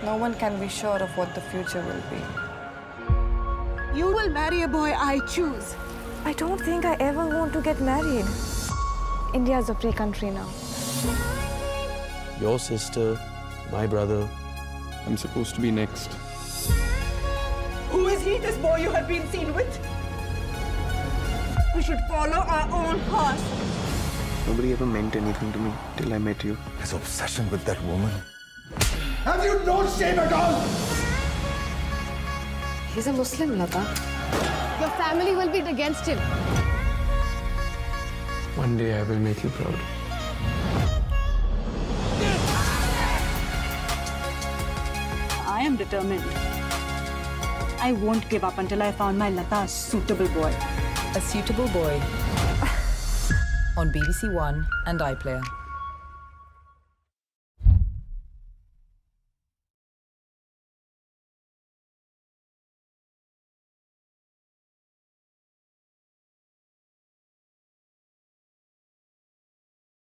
No one can be sure of what the future will be. You will marry a boy I choose. I don't think I ever want to get married. India is a free country now. Your sister, my brother. I'm supposed to be next. Who is he, this boy you have been seen with? We should follow our own hearts. Nobody ever meant anything to me till I met you. His obsession with that woman. Have you no shame at all? He's a Muslim, Lata. Your family will be against him. One day I will make you proud. I am determined. I won't give up until I found my Lata a suitable boy. A Suitable Boy on BBC One and iPlayer.